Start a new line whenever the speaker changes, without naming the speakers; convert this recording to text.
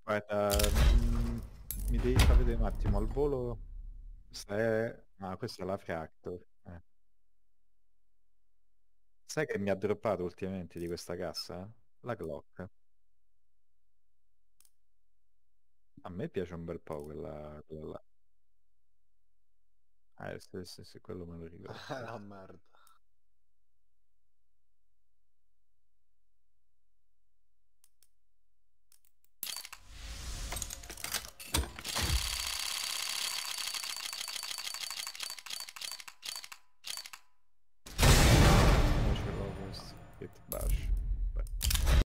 Guarda, mi devi far vedere un attimo al volo. Questa è... Ah, questa è la Fractor. Sai che mi ha droppato ultimamente di questa cassa? La Glock. A me piace un bel po' quella là. Sì, sì, sì, quello me lo ricordo.
Ah, merda.